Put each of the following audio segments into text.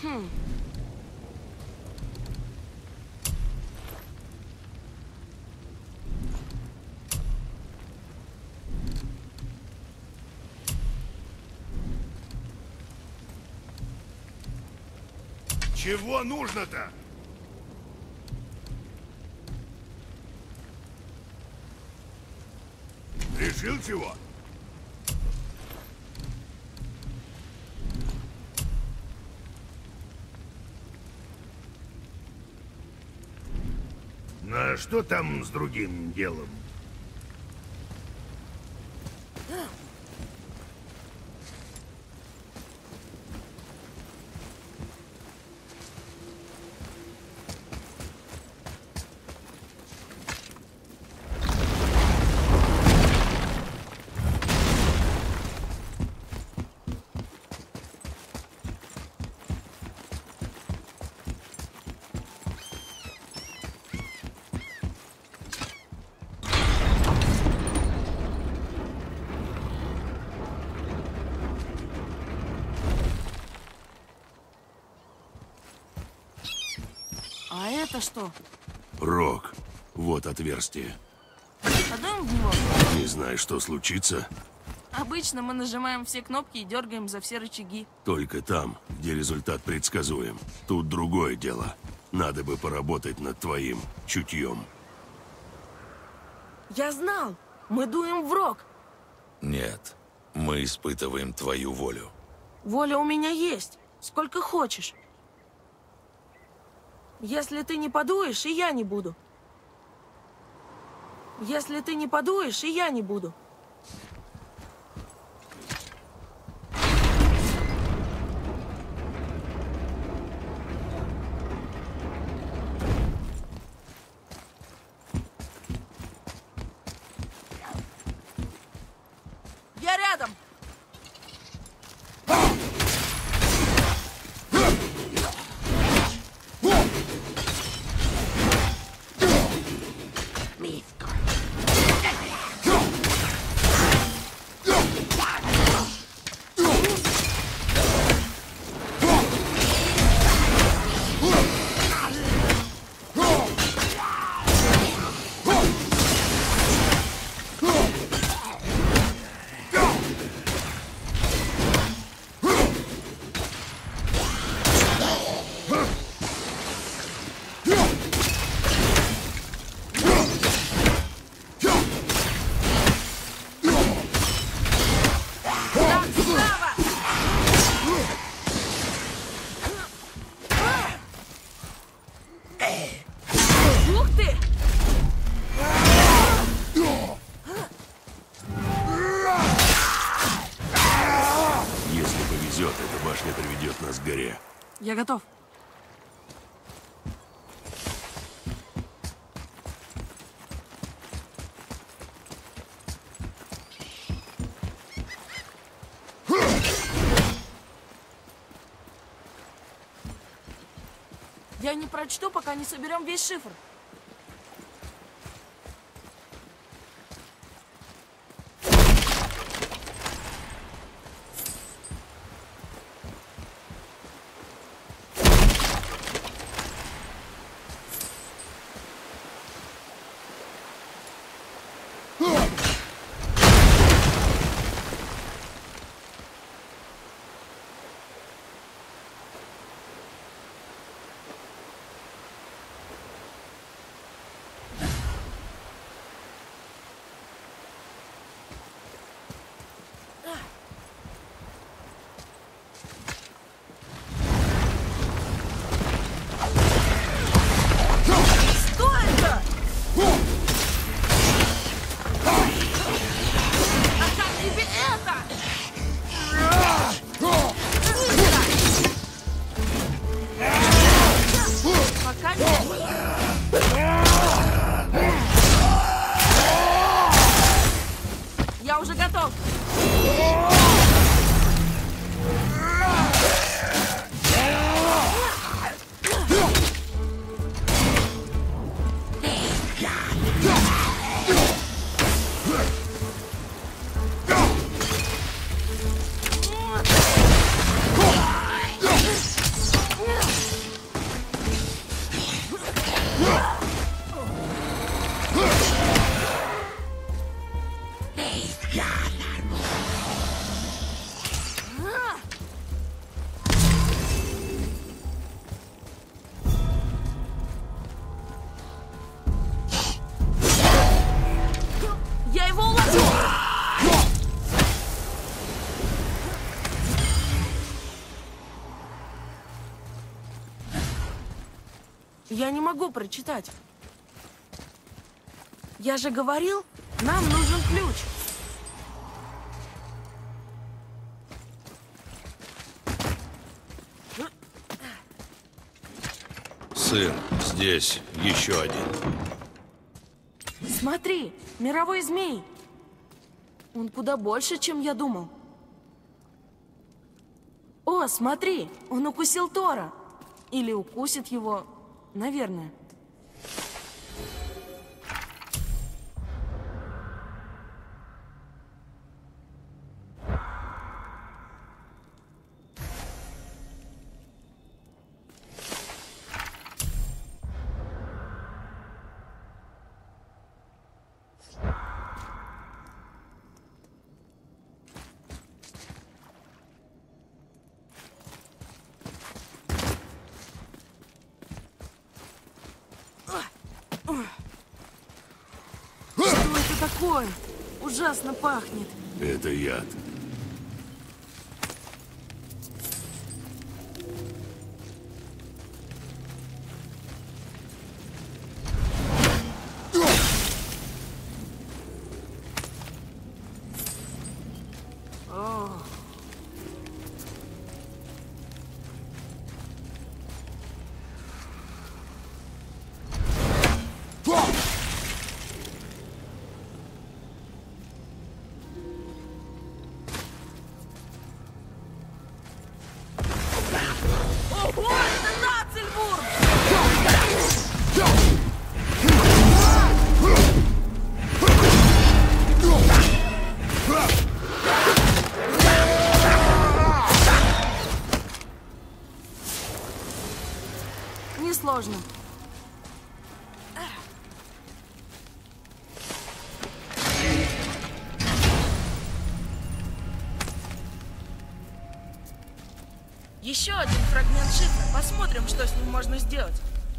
Чего нужно-то? Решил чего? А что там с другим делом? А это что? Рог. Вот отверстие. Подуем в него? Не знаешь, что случится? Обычно мы нажимаем все кнопки и дергаем за все рычаги. Только там, где результат предсказуем. Тут другое дело. Надо бы поработать над твоим чутьем. Я знал! Мы дуем в рог! Нет, мы испытываем твою волю. Воля у меня есть. Сколько хочешь. Если ты не подуешь, и я не буду. Если ты не подуешь, и я не буду. Я рядом! Ух ты! Если повезет, эта башня приведет нас к горе. Я готов. Я не прочту, пока не соберем весь шифр. Я не могу прочитать. Я же говорил, нам нужен ключ. Сын, здесь еще один. Смотри, мировой змей. Он куда больше, чем я думал. О, смотри, он укусил Тора. Или укусит его, наверное. Что это такое? Ужасно пахнет. Это яд. Ого, это Нацельбург! Несложно. Еще один фрагмент шифра. Посмотрим, что с ним можно сделать.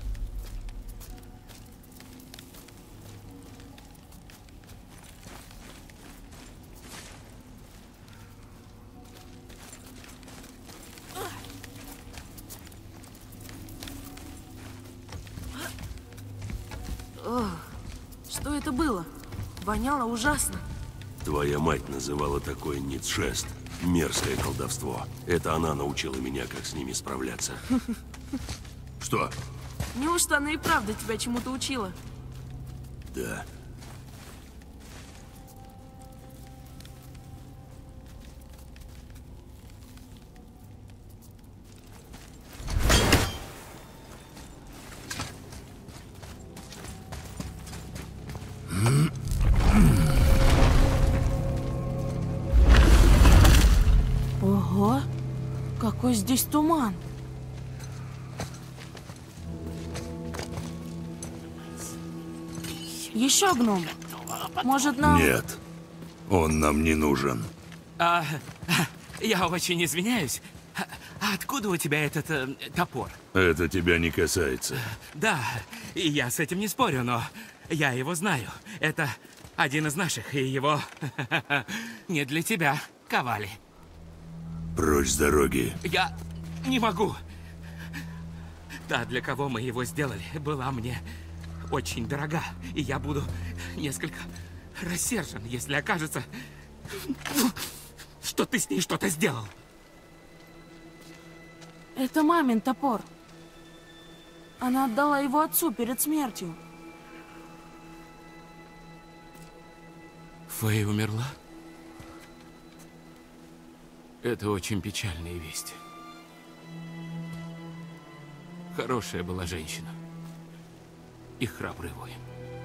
Ох, что это было? Воняло ужасно. Твоя мать называла такое ницшест. Мерзкое колдовство. Это она научила меня, как с ними справляться. Что? Неужто она и правда тебя чему-то учила? Да. Ого, какой здесь туман. Еще гном. Может, нам... Нет. Он нам не нужен. Я очень извиняюсь. А откуда у тебя этот топор? Это тебя не касается. Да, и я с этим не спорю, но я его знаю. Это один из наших, и его не для тебя ковали. Прочь с дороги. Я не могу. Та, для кого мы его сделали, была мне очень дорога. И я буду несколько рассержен, если окажется, что ты с ней что-то сделал. Это мамин топор. Она отдала его отцу перед смертью. Фэй умерла? Это очень печальная весть. Хорошая была женщина. И храбрый воин.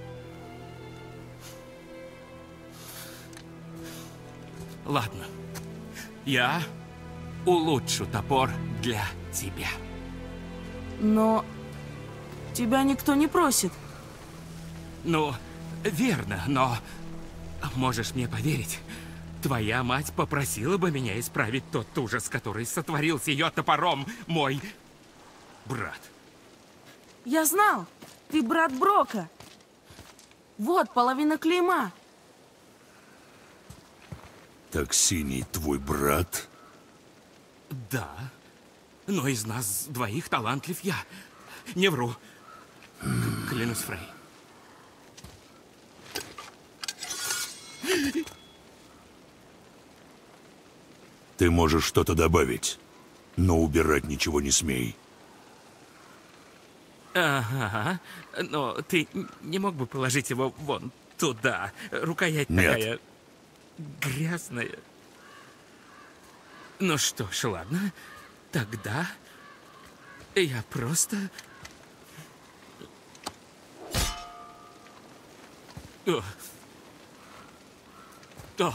Ладно. Я улучшу топор для тебя. Но тебя никто не просит. Ну, верно, но можешь мне поверить, твоя мать попросила бы меня исправить тот ужас, который сотворил с ее топором мой брат. Я знал, ты брат Брока. Вот половина клейма. Так Синий твой брат? Да, но из нас двоих талантлив я. Не вру. Клянусь, Фрей. Ты можешь что-то добавить, но убирать ничего не смей. Ага. Но ты не мог бы положить его вон туда? Рукоять Нет. такая грязная. Ну что ж, ладно. Тогда я просто... О. О.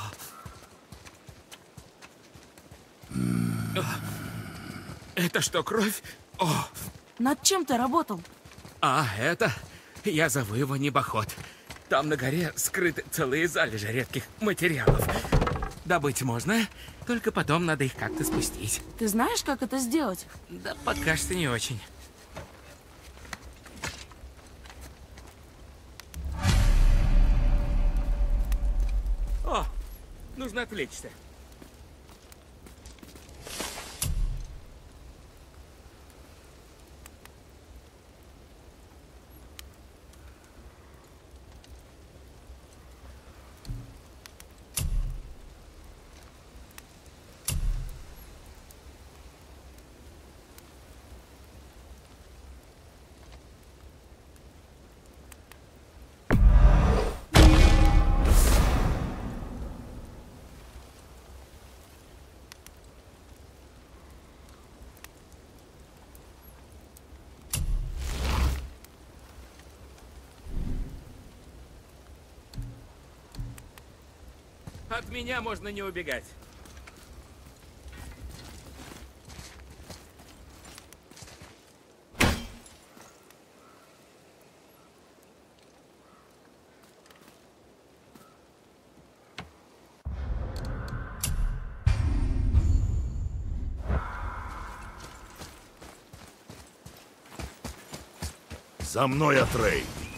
Это что, кровь? О! Над чем ты работал? А, это... Я зову его небоход. Там на горе скрыты целые залежи редких материалов. Добыть можно, только потом надо их как-то спустить. Ты знаешь, как это сделать? Да пока что не очень. О, нужно отвлечься. От меня можно не убегать. За мной, Атрей.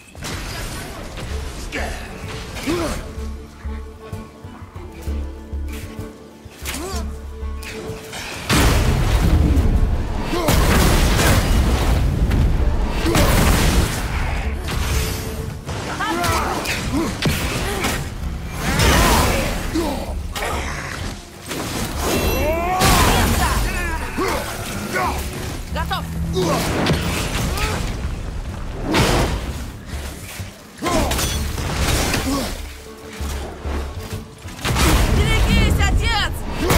Готов! Берегись, отец!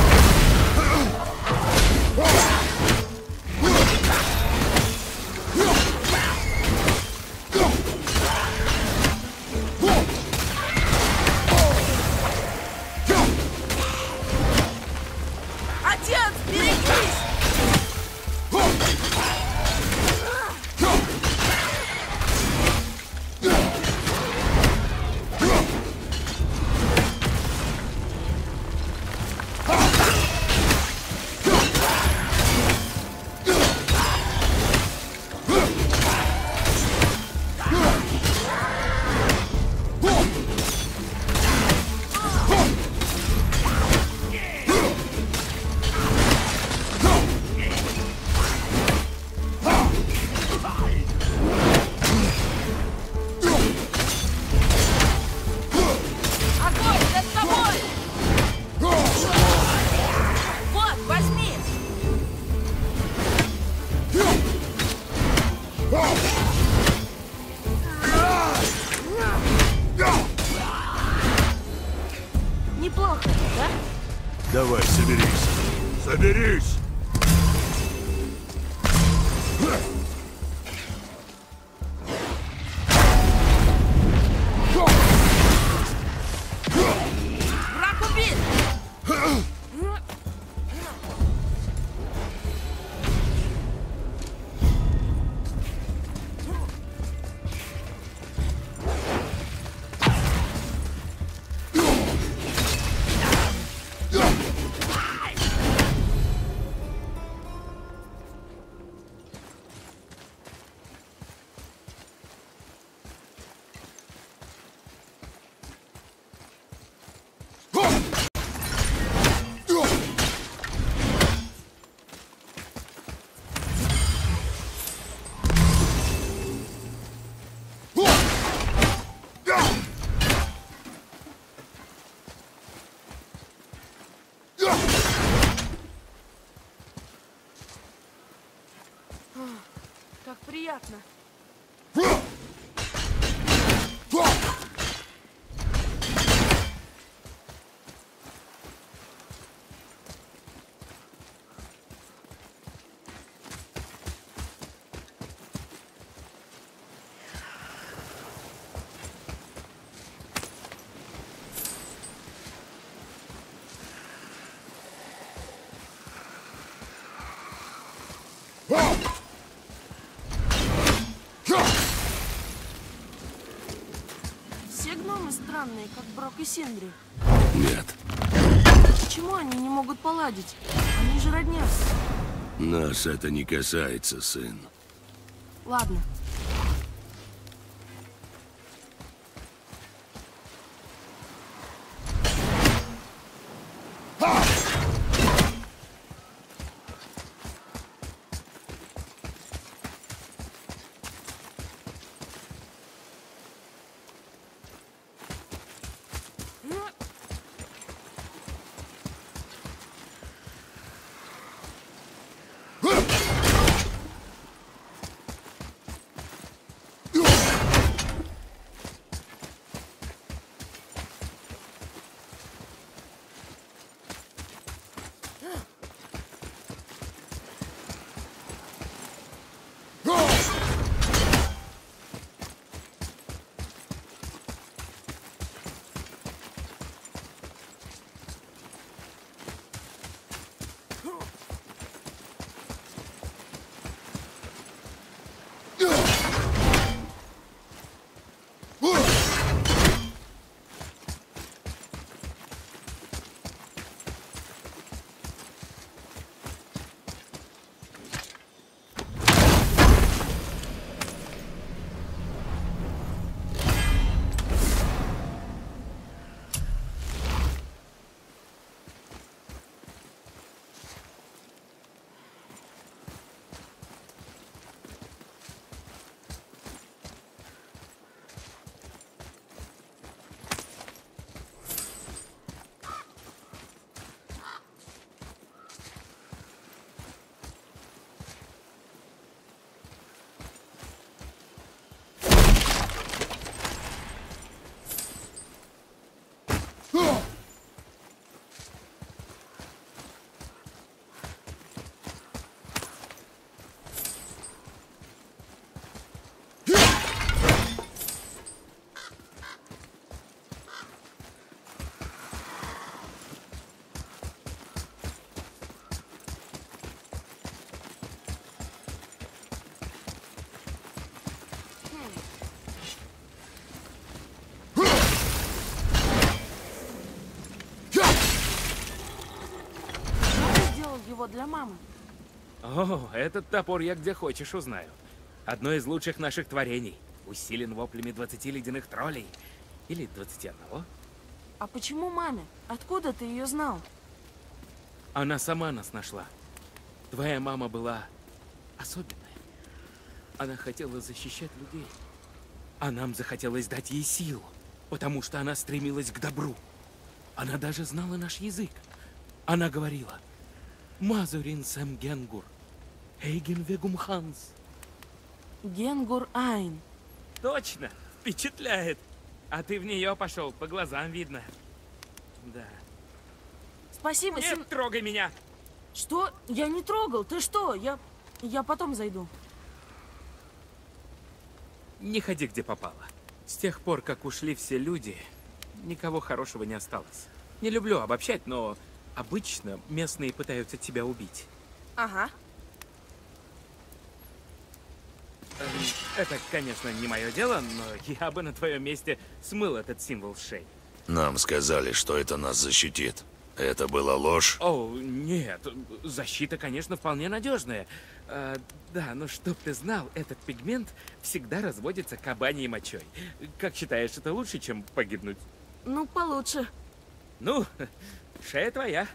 Отец, берегись! Огонь, над тобой! Вот, возьми! Неплохо, да? Давай, соберись. Соберись! Враг убит! приятно. Все гномы странные, как Брок и Синдри. Нет, Почему они не могут поладить? Они же родня. нас это не касается, сын. Ладно. Его для мамы. О, этот топор я где хочешь узнаю. Одно из лучших наших творений. Усилен воплями 20 ледяных троллей. Или 21. А почему маме? Откуда ты ее знал? Она сама нас нашла. Твоя мама была особенная. Она хотела защищать людей. А нам захотелось дать ей силу, потому что она стремилась к добру. Она даже знала наш язык. Она говорила: Мазурин сэм Генгур, Эйген вегум Ханс. Генгур Айн. Точно, впечатляет. А ты в нее пошел, по глазам видно. Да. Спасибо, Нет, трогай меня! Что? Я не трогал. Ты что? Я потом зайду. Не ходи, где попало. С тех пор, как ушли все люди, никого хорошего не осталось. Не люблю обобщать, но обычно местные пытаются тебя убить. Ага. Это, конечно, не мое дело, но я бы на твоем месте смыл этот символ с шеи. Нам сказали, что это нас защитит. Это была ложь? О, нет, защита, конечно, вполне надежная. Да, но чтоб ты знал, этот пигмент всегда разводится кабаньей мочой. Как считаешь, это лучше, чем погибнуть? Ну, получше. Ну, шея твоя.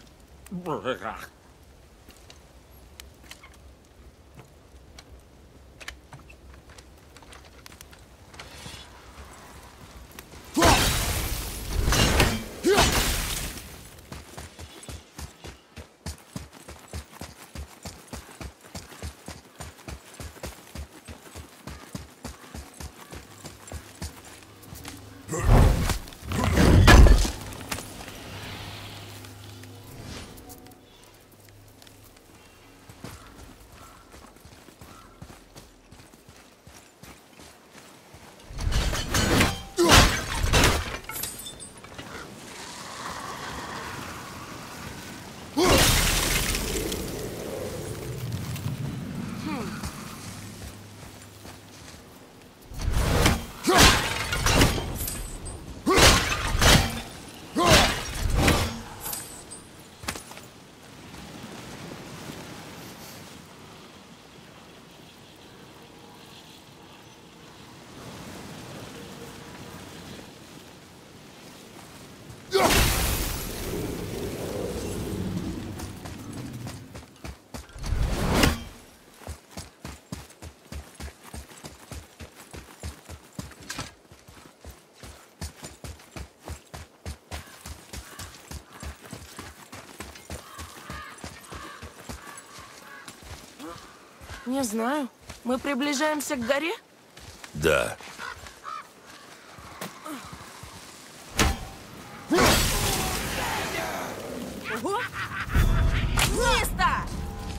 Не знаю. Мы приближаемся к горе? Да. Ого! Место!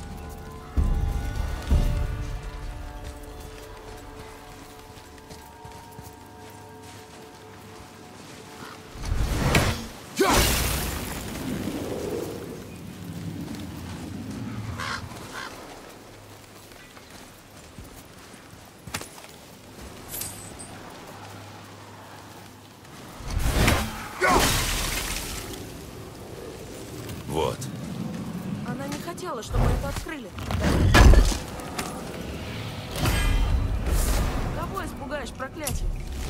Вот. Она не хотела, чтобы мы это открыли. Кого испугаешь, проклятие?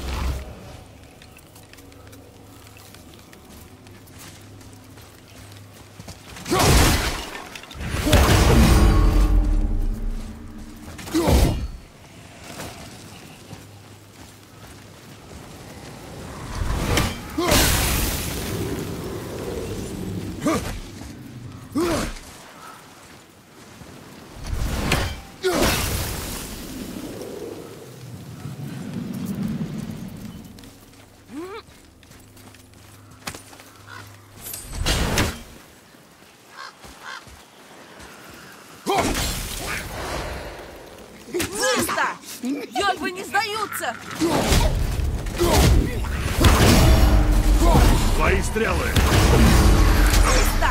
Место! Ёльвы не сдаются! Твои стрелы! Место!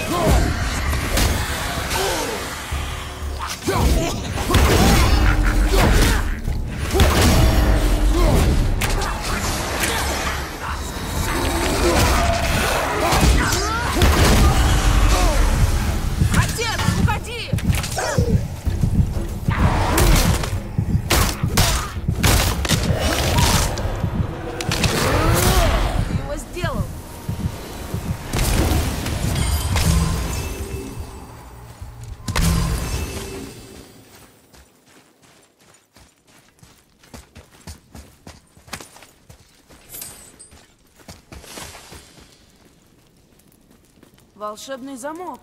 Отец, уходи! Ты его сделал! Волшебный замок.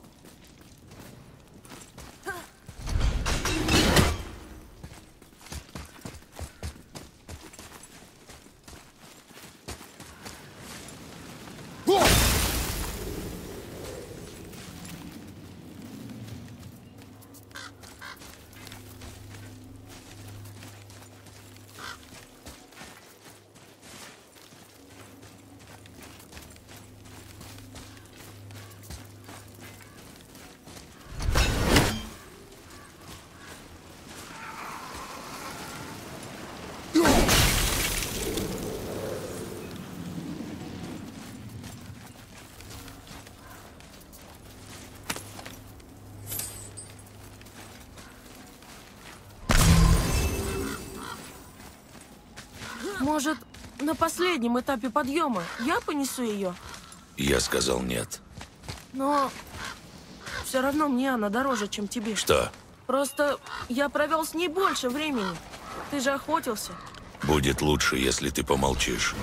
Может, на последнем этапе подъема я понесу ее? Я сказал нет. Но все равно мне она дороже, чем тебе. Что? Просто я провел с ней больше времени. Ты же охотился. Будет лучше, если ты помолчишь.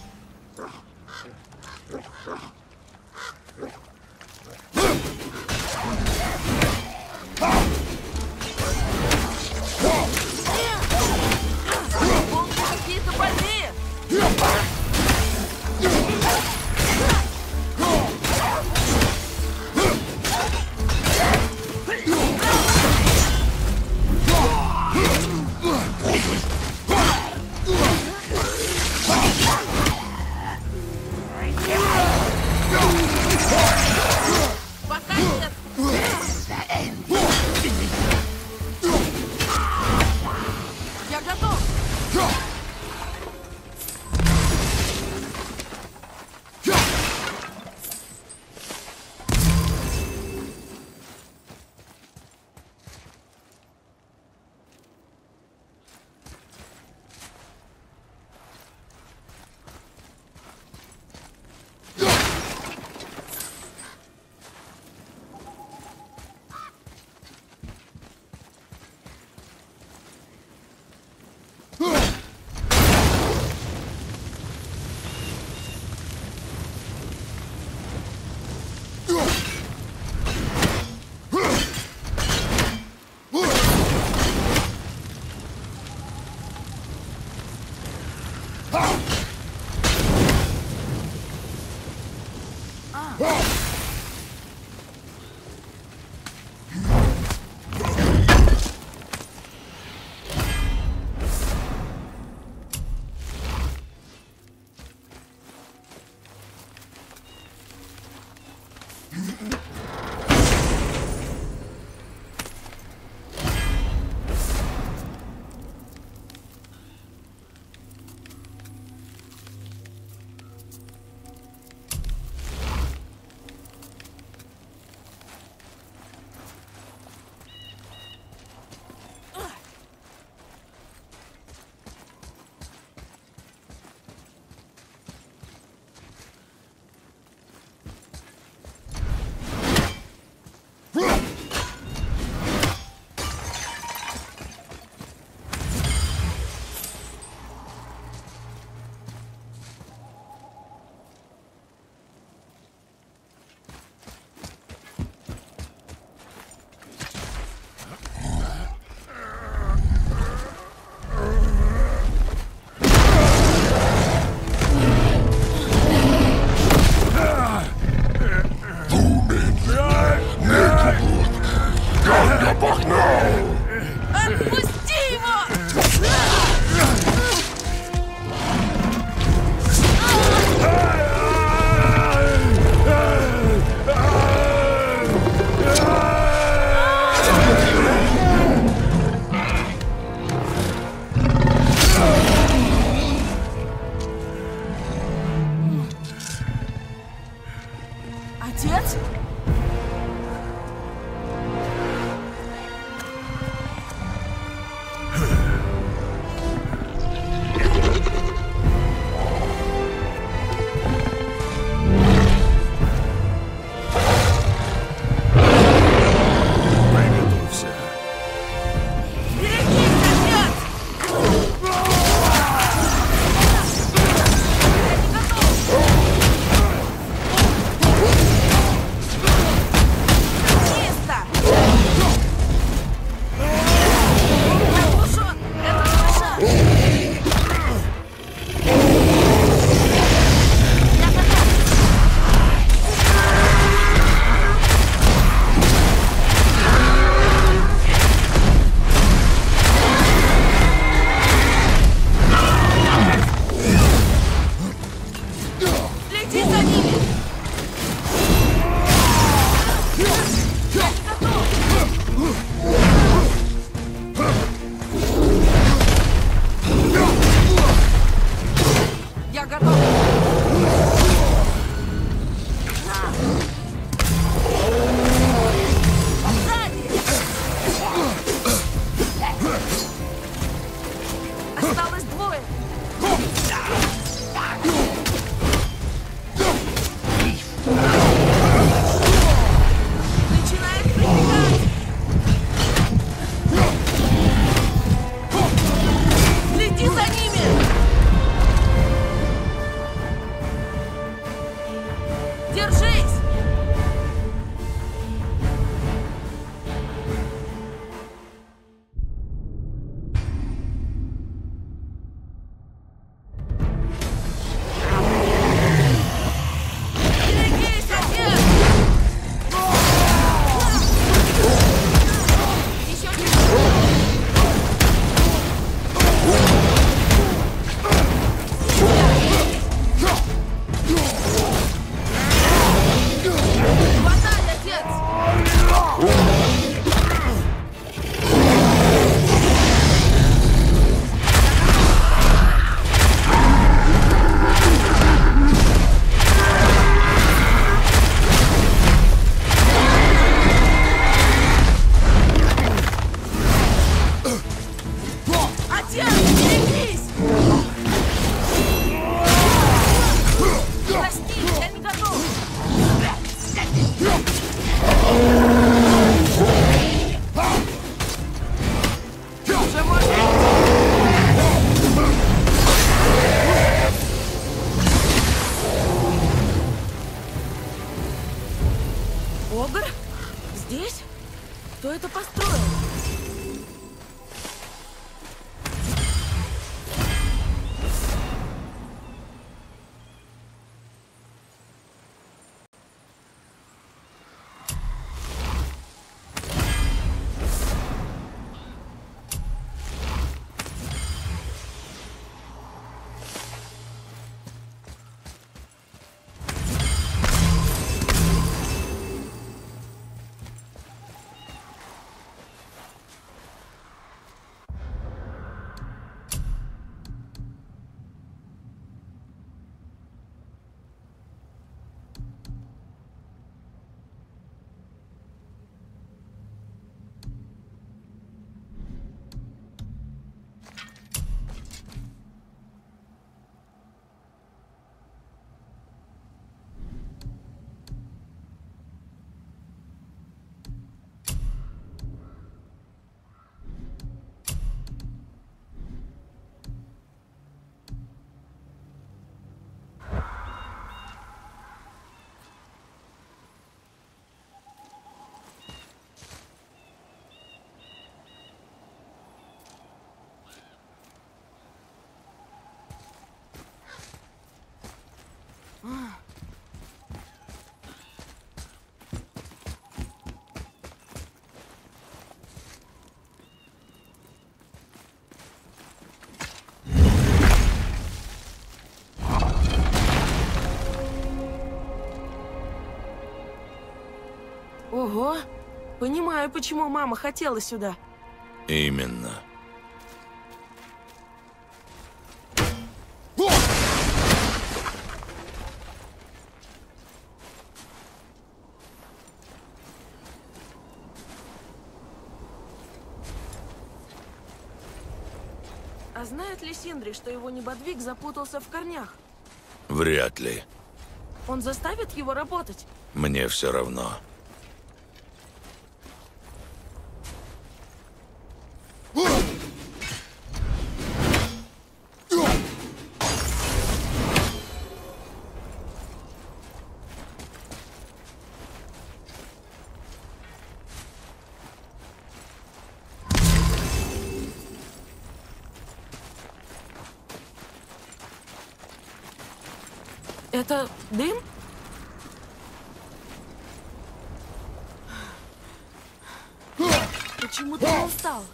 Волки какие-то больные! Пока нет! Кто это построил? Ого! Понимаю, почему мама хотела сюда. Именно. А знает ли Синдри, что его небодвиг запутался в корнях? Вряд ли. Он заставит его работать? Мне все равно. Это дым? Почему-то он устал.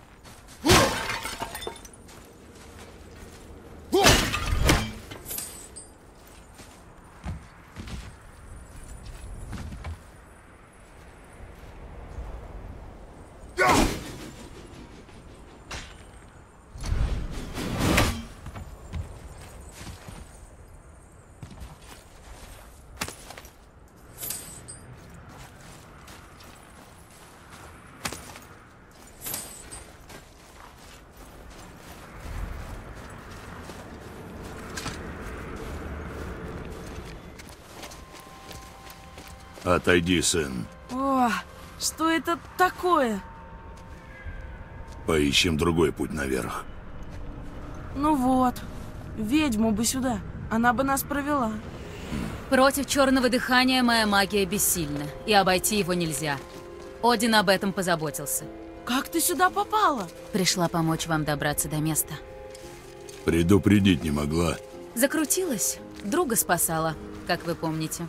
Отойди, сын. О, что это такое? Поищем другой путь наверх. Ну вот, ведьму бы сюда, она бы нас провела. Против черного дыхания моя магия бессильна, и обойти его нельзя. Один об этом позаботился. Как ты сюда попала? Пришла помочь вам добраться до места. Предупредить не могла. Закрутилась, друга спасала, как вы помните.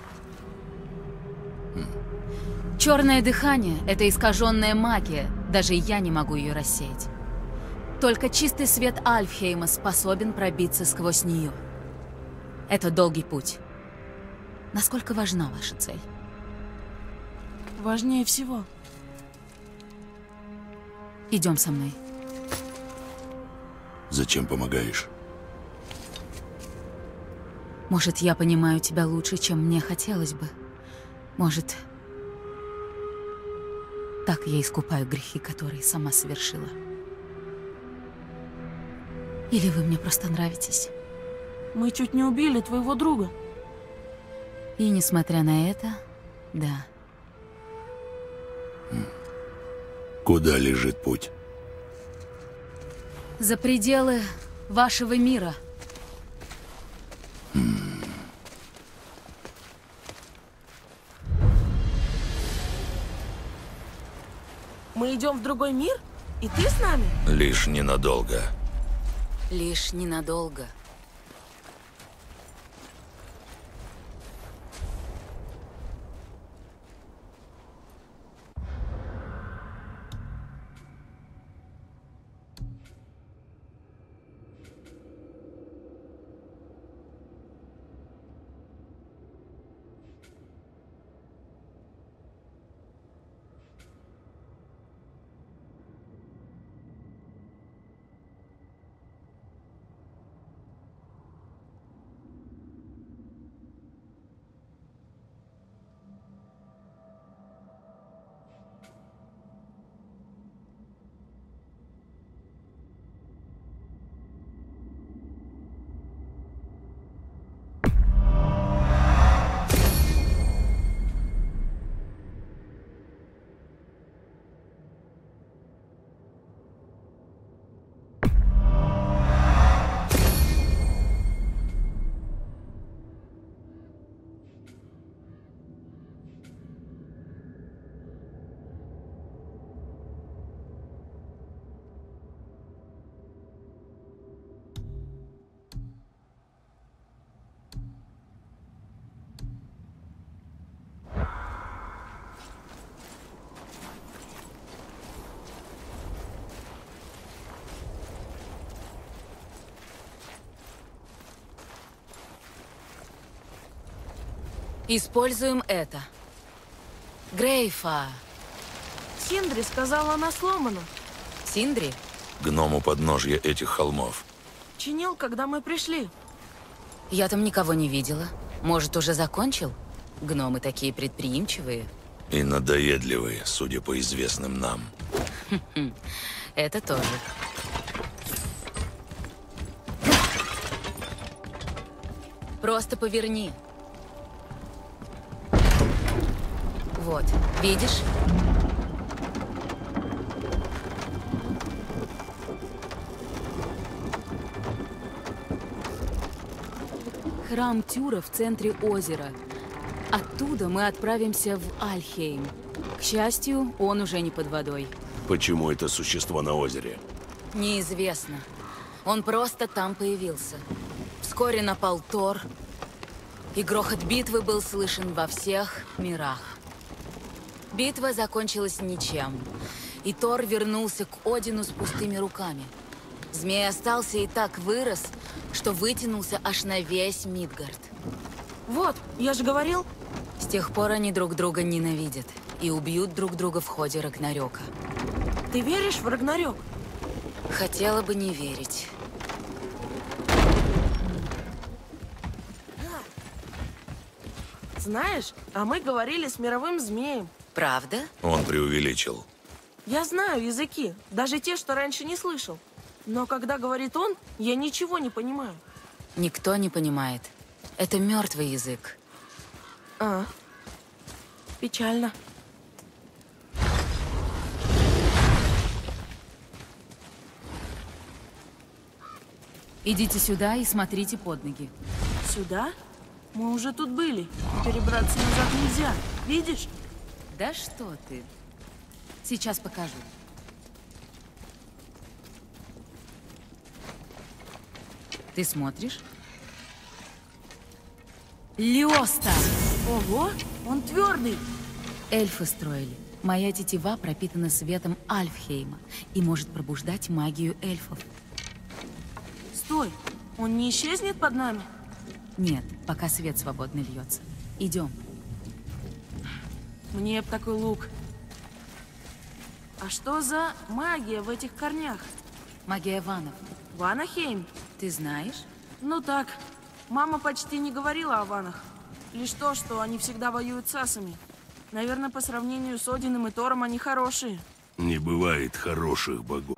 Черное дыхание — это искаженная магия, даже я не могу ее рассеять. Только чистый свет Альфхейма способен пробиться сквозь нее. Это долгий путь. Насколько важна ваша цель? Важнее всего. Идем со мной. Зачем помогаешь? Может, я понимаю тебя лучше, чем мне хотелось бы. Может, так я искупаю грехи, которые сама совершила. Или вы мне просто нравитесь? Мы чуть не убили твоего друга. И несмотря на это, да. Куда лежит путь? За пределы вашего мира. Мы идем в другой мир? И ты с нами? Лишь ненадолго. Лишь ненадолго. Используем это. Грейфа. Синдри сказала, она сломана. Синдри? Гном у подножья этих холмов. Чинил, когда мы пришли. Я там никого не видела. Может, уже закончил? Гномы такие предприимчивые. И надоедливые, судя по известным нам. Это тоже. Просто поверни. Вот, видишь? Храм Тюра в центре озера. Оттуда мы отправимся в Альфхейм. К счастью, он уже не под водой. Почему это существо на озере? Неизвестно. Он просто там появился. Вскоре напал Тор, и грохот битвы был слышен во всех мирах. Битва закончилась ничем, и Тор вернулся к Одину с пустыми руками. Змей остался и так вырос, что вытянулся аж на весь Мидгард. Вот, я же говорил. С тех пор они друг друга ненавидят и убьют друг друга в ходе Рагнарёка. Ты веришь в Рагнарёк? Хотела бы не верить. Знаешь, а мы говорили с мировым змеем. Правда? Он преувеличил. Я знаю языки, даже те, что раньше не слышал. Но когда говорит он, я ничего не понимаю. Никто не понимает. Это мертвый язык. А, печально. Идите сюда и смотрите под ноги. Сюда? Мы уже тут были. Перебраться назад нельзя. Видишь? Да что ты? Сейчас покажу. Ты смотришь? Лёста! Ого, он твердый. Эльфы строили. Моя тетива пропитана светом Альфхейма и может пробуждать магию эльфов. Стой, он не исчезнет под нами? Нет, пока свет свободно льется. Идем. Мне б такой лук. А что за магия в этих корнях? Магия ванов. Ванахейм? Ты знаешь? Ну так. Мама почти не говорила о ванах. Лишь то, что они всегда воюют с асами. Наверное, по сравнению с Одином и Тором они хорошие. Не бывает хороших богов.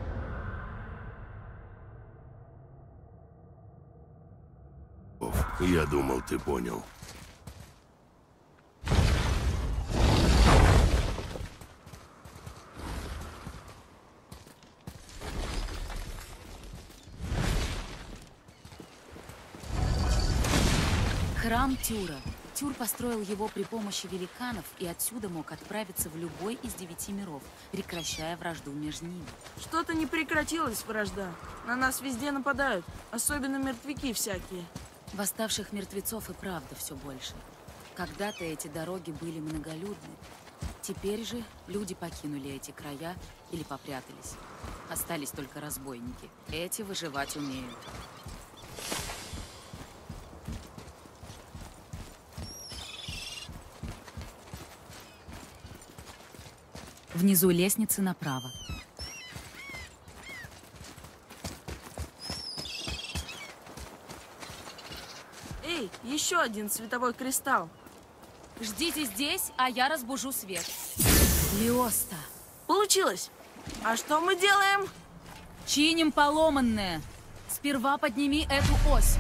Я думал, ты понял. Храм Тюра. Тюр построил его при помощи великанов и отсюда мог отправиться в любой из 9 миров, прекращая вражду между ними. Что-то не прекратилась вражда. На нас везде нападают, особенно мертвяки всякие. Восставших мертвецов и правда все больше. Когда-то эти дороги были многолюдны. Теперь же люди покинули эти края или попрятались. Остались только разбойники. Эти выживать умеют. Внизу лестницы направо. Эй, еще один световой кристалл. Ждите здесь, а я разбужу свет. Лиоста. Получилось. А что мы делаем? Чиним поломанное. Сперва подними эту ось.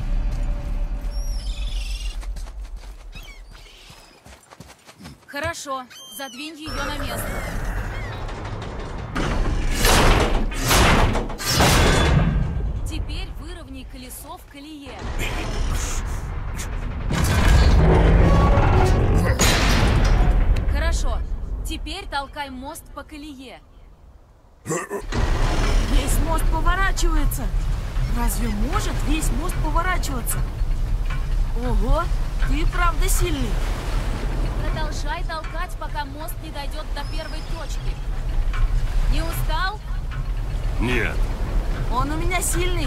Хорошо, задвинь ее на место. Теперь выровняй колесо в колее. Хорошо. Теперь толкай мост по колее. Весь мост поворачивается. Разве может весь мост поворачиваться? Ого, ты правда сильный. Продолжай толкать, пока мост не дойдет до первой точки. Не устал? Нет. Он у меня сильный.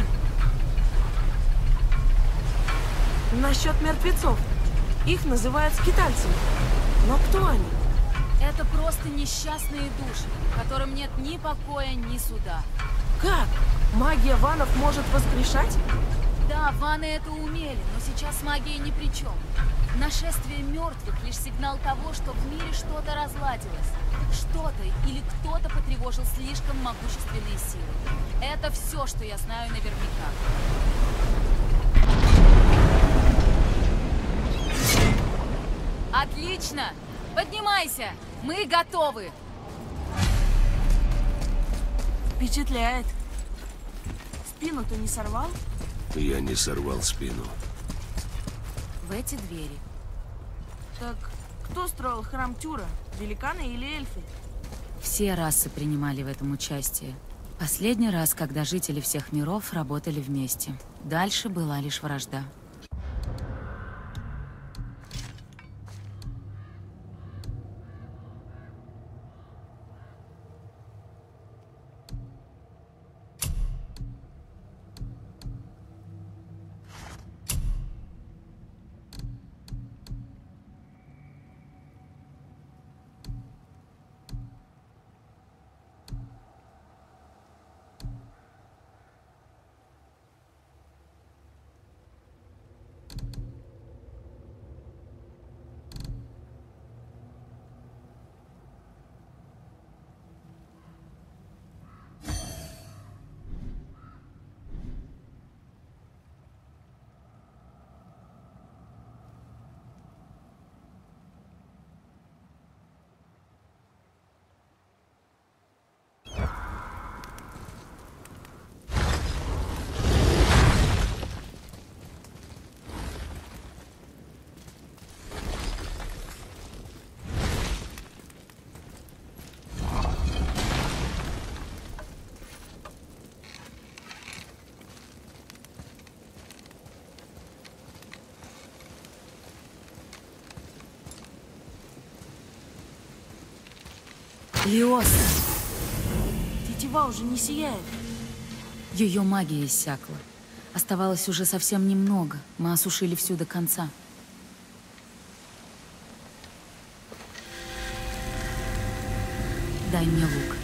Насчет мертвецов. Их называют скитальцами. Но кто они? Это просто несчастные души, которым нет ни покоя, ни суда. Как? Магия ванов может воскрешать? Да, ваны это умели, но сейчас магия ни при чем. Нашествие мертвых — лишь сигнал того, что в мире что-то разладилось. Что-то или кто-то потревожил слишком могущественные силы. Это все, что я знаю наверняка. Отлично! Поднимайся! Мы готовы! Впечатляет. Спину-то не сорвал? Я не сорвал спину. В эти двери. Так кто строил храм Тюра? Великаны или эльфы? Все расы принимали в этом участие. Последний раз, когда жители всех миров работали вместе. Дальше была лишь вражда. Лиоста! Тетива уже не сияет. Ее магия иссякла. Оставалось уже совсем немного. Мы осушили всю до конца. Дай мне лук.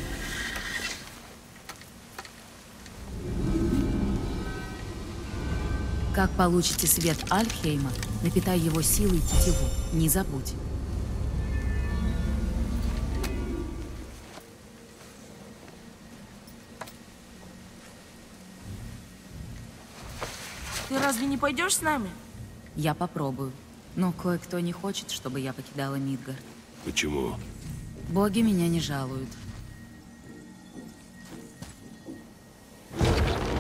Как получите свет Альфхейма, напитай его силой тетиву. Не забудь. Ты разве не пойдешь с нами? Я попробую. Но кое-кто не хочет, чтобы я покидала Мидгард. Почему? Боги меня не жалуют.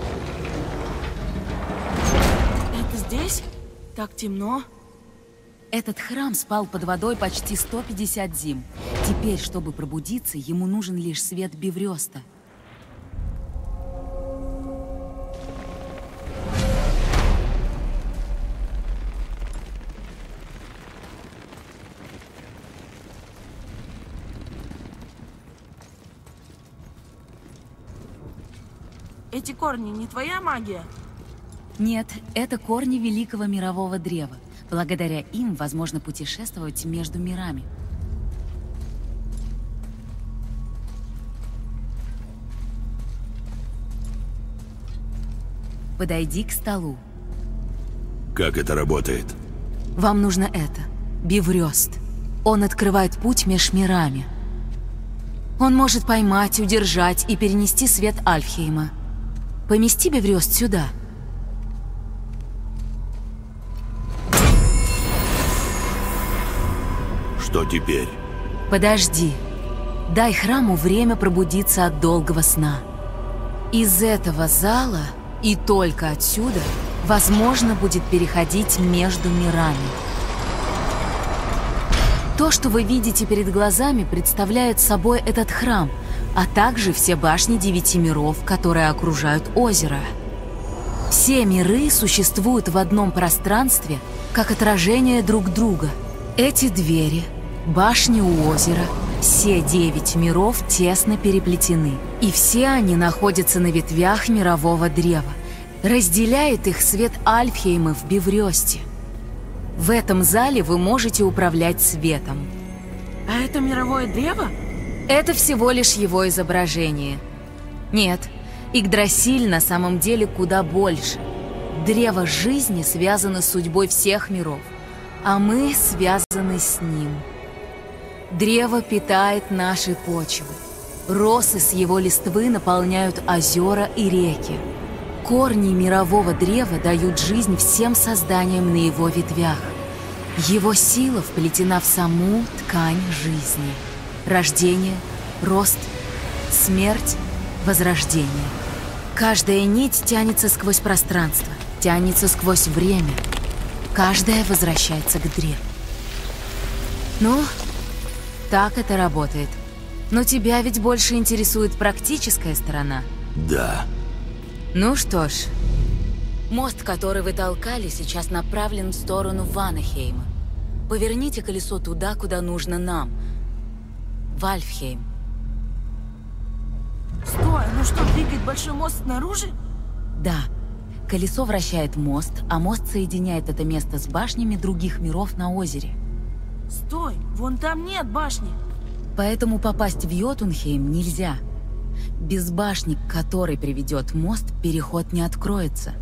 Это здесь? Так темно. Этот храм спал под водой почти 150 зим. Теперь, чтобы пробудиться, ему нужен лишь свет Биврёста. Эти корни не твоя магия? Нет, это корни великого мирового древа. Благодаря им возможно путешествовать между мирами. Подойди к столу. Как это работает? Вам нужно это. Биврёст. Он открывает путь меж мирами. Он может поймать, удержать и перенести свет Альфхейма. Помести Биврёст сюда. Что теперь? Подожди. Дай храму время пробудиться от долгого сна. Из этого зала и только отсюда возможно будет переходить между мирами. То, что вы видите перед глазами, представляет собой этот храм, а также все башни 9 миров, которые окружают озеро. Все миры существуют в одном пространстве, как отражение друг друга. Эти двери, башни у озера, все 9 миров тесно переплетены. И все они находятся на ветвях мирового древа. Разделяет их свет Альфхейма в Биврёсте. В этом зале вы можете управлять светом. А это мировое древо? Это всего лишь его изображение. Нет, Игдрасиль на самом деле куда больше. Древо жизни связано с судьбой всех миров, а мы связаны с ним. Древо питает наши почвы. Росы с его листвы наполняют озера и реки. Корни мирового древа дают жизнь всем созданиям на его ветвях. Его сила вплетена в саму ткань жизни. Рождение, рост, смерть, возрождение. Каждая нить тянется сквозь пространство, тянется сквозь время. Каждая возвращается к древу. Ну, так это работает. Но тебя ведь больше интересует практическая сторона. Да. Ну что ж, мост, который вы толкали, сейчас направлен в сторону Ванахейма. Поверните колесо туда, куда нужно нам. В Альфхейм. Стой, ну что, двигает большой мост снаружи? Да. Колесо вращает мост, а мост соединяет это место с башнями других миров на озере. Стой, вон там нет башни. Поэтому попасть в Йотунхейм нельзя. Без башни, к которой приведет мост, переход не откроется.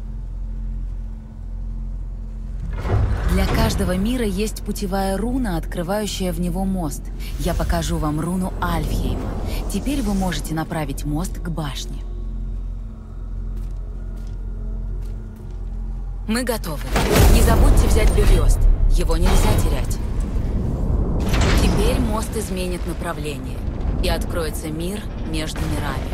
Для каждого мира есть путевая руна, открывающая в него мост. Я покажу вам руну Альфхейма. Теперь вы можете направить мост к башне. Мы готовы. Не забудьте взять Биврёст. Его нельзя терять. Теперь мост изменит направление, и откроется мир между мирами.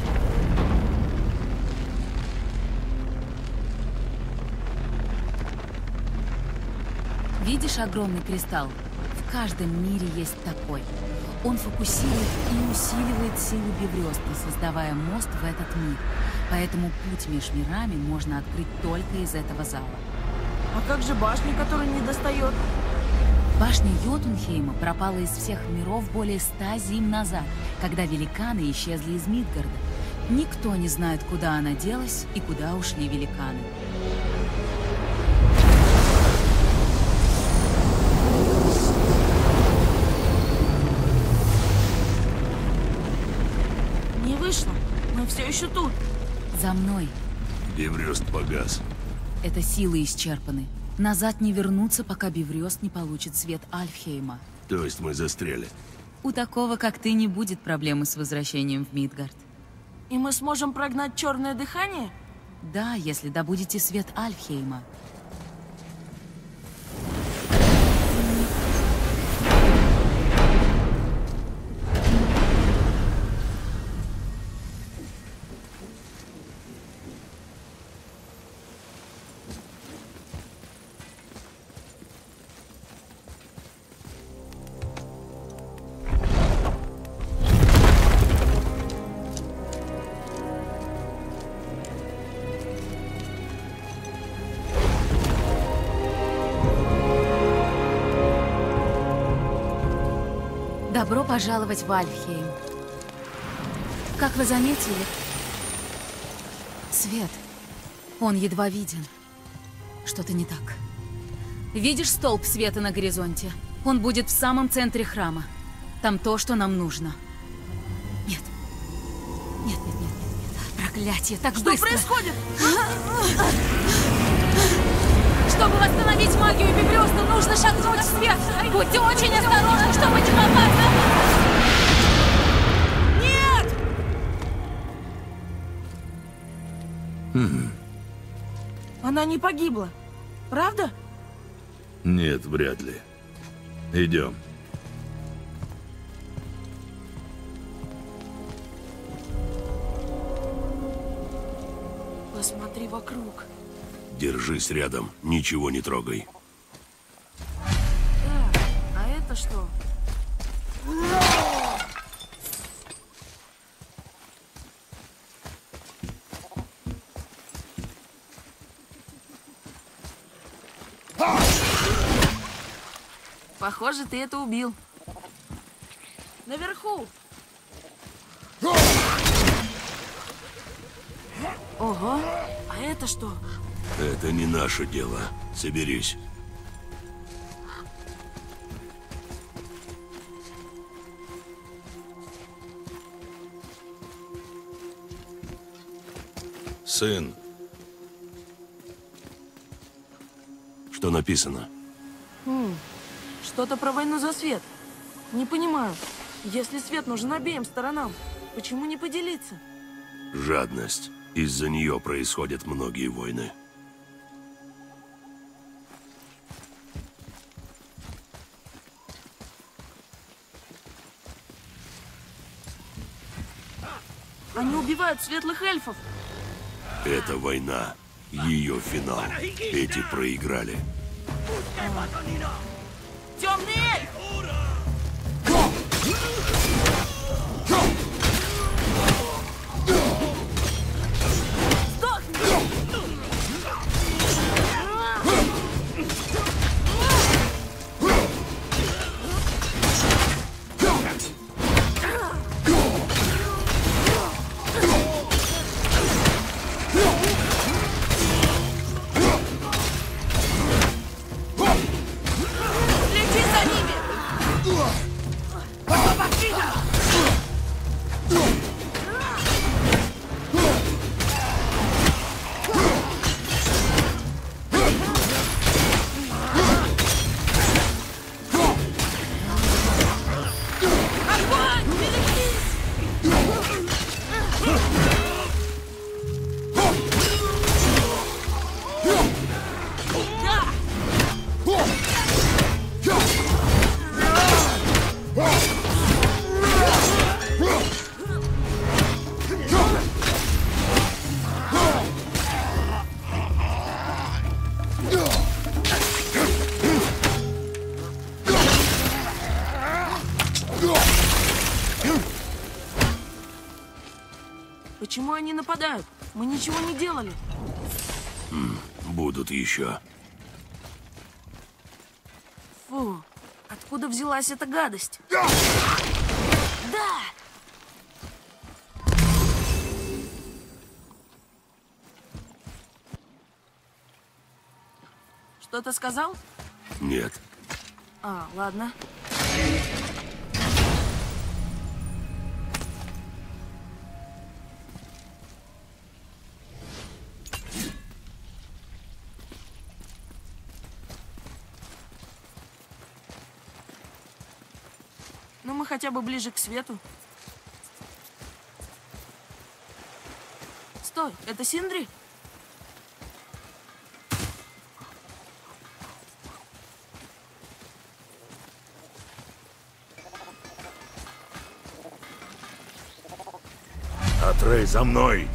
Видишь огромный кристалл? В каждом мире есть такой. Он фокусирует и усиливает силу Биврёста, создавая мост в этот мир. Поэтому путь между мирами можно открыть только из этого зала. А как же башня, которая не достает? Башня Йотунхейма пропала из всех миров более 100 зим назад, когда великаны исчезли из Мидгарда. Никто не знает, куда она делась и куда ушли великаны. Не вышло. Мы все еще тут. За мной. Биврёст погас. Это силы исчерпаны. Назад не вернуться, пока Биврёст не получит свет Альфхейма. То есть мы застряли. У такого, как ты, не будет проблемы с возвращением в Мидгард. И мы сможем прогнать черное дыхание? Да, если добудете свет Альфхейма. Добро пожаловать в Альфхейм. Как вы заметили, свет, он едва виден. Что-то не так. Видишь столб света на горизонте? Он будет в самом центре храма. Там то, что нам нужно. Нет. Нет. Проклятие, так Что быстро. происходит? Чтобы восстановить магию Бибриоста, нужно шагнуть в свет. Будьте очень осторожны, чтобы не попасться. Нет! Она не погибла. Правда? Нет, вряд ли. Идем. Посмотри вокруг. Держись рядом, ничего не трогай. А это что? Похоже, ты это убил. Наверху. Ого, а это что? Это не наше дело. Соберись. Сын, Что написано? Что-то про войну за свет. Не понимаю. Если свет нужен обеим сторонам, почему не поделиться? Жадность. Из-за нее происходят многие войны. Они убивают светлых эльфов. Это война. Ее финал. Эти проиграли. Темный эльф! Почему они нападают? Мы ничего не делали. Будут еще. Фу, откуда взялась эта гадость? Да! Что-то сказал? Нет. А, ладно. Ну, мы хотя бы ближе к свету. Стой, это Синдри? Атрей, за мной!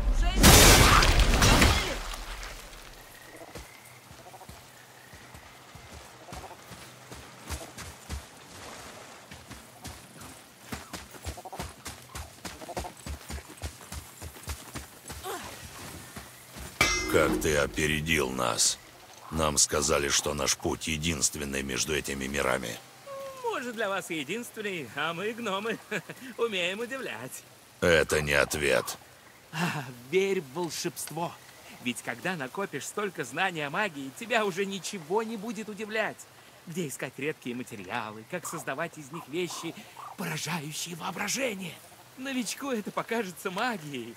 как ты опередил нас. Нам сказали, что наш путь единственный между этими мирами. Может для вас единственный, а мы, гномы, умеем удивлять. Это не ответ. Верь в волшебство. Ведь когда накопишь столько знаний о магии, тебя уже ничего не будет удивлять. Где искать редкие материалы, как создавать из них вещи, поражающие воображение. Новичку это покажется магией.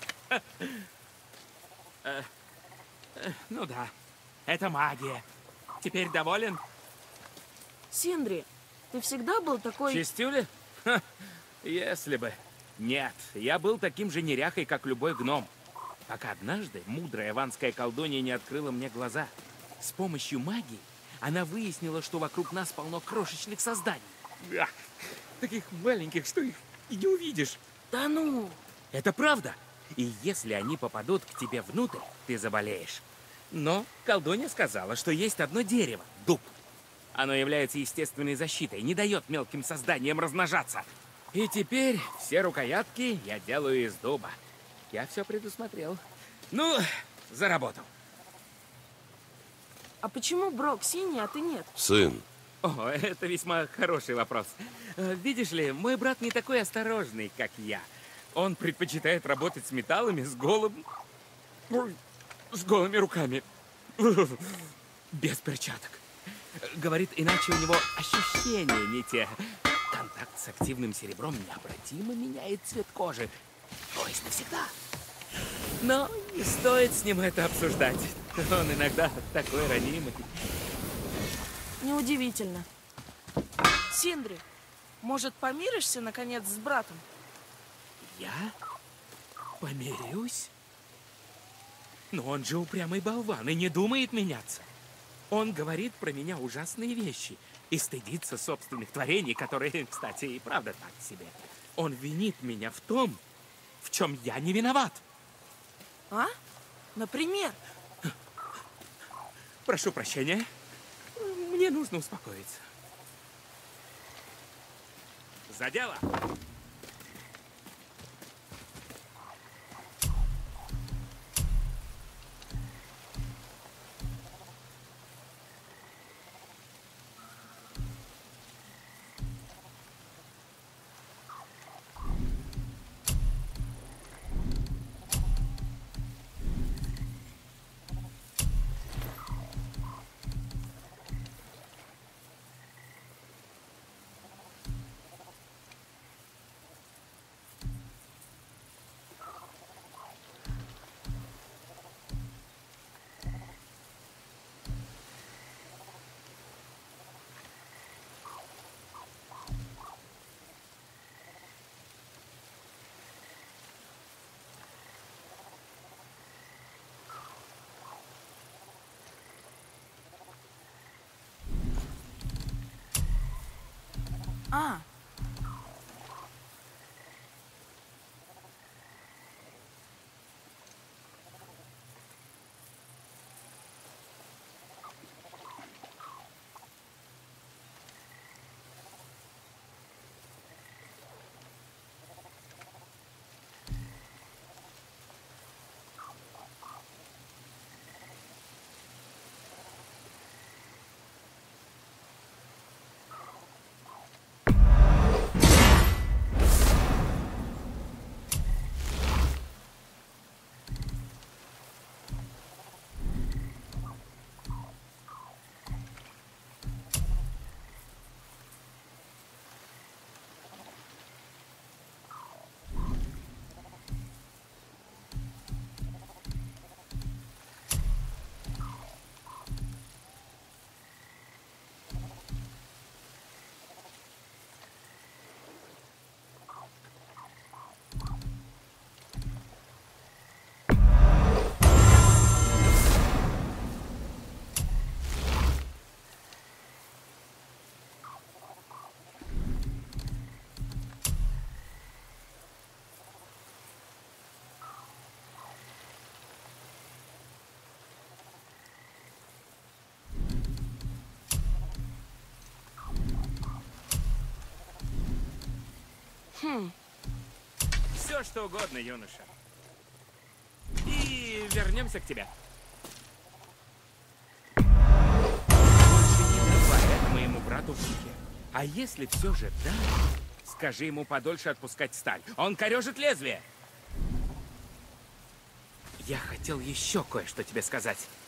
Ну да, это магия. Теперь доволен? Синдри, ты всегда был такой... Чистюля? Ха, если бы. Нет, я был таким же неряхой, как любой гном. Пока однажды мудрая ванская колдунья не открыла мне глаза. С помощью магии она выяснила, что вокруг нас полно крошечных созданий. Ах, таких маленьких, что их и не увидишь. Да ну! Это правда. И если они попадут к тебе внутрь, ты заболеешь. Но колдунья сказала, что есть одно дерево – дуб. Оно является естественной защитой, не дает мелким созданиям размножаться. И теперь все рукоятки я делаю из дуба. Я все предусмотрел. Ну, за работу. А почему Брок синий, а ты нет? Сын, О, это весьма хороший вопрос. Видишь ли, мой брат не такой осторожный, как я. Он предпочитает работать с металлами с голыми руками. Без перчаток. Говорит, иначе у него ощущения не те. Контакт с активным серебром необратимо меняет цвет кожи. То есть навсегда. Но не стоит с ним это обсуждать. Он иногда такой ранимый. Неудивительно. Синдри, может, помиришься, наконец, с братом? Я? Помирюсь? Но он же упрямый болван и не думает меняться. Он говорит про меня ужасные вещи и стыдится собственных творений, которые, кстати, и правда так себе. Он винит меня в том, в чем я не виноват. А? Например? Прошу прощения. Мне нужно успокоиться. За дело! А, Все, что угодно, юноша. И вернемся к тебе. Больше не давай это моему брату в руке. А если все же да, скажи ему подольше отпускать сталь. Он корежит лезвие. Я хотел еще кое-что тебе сказать.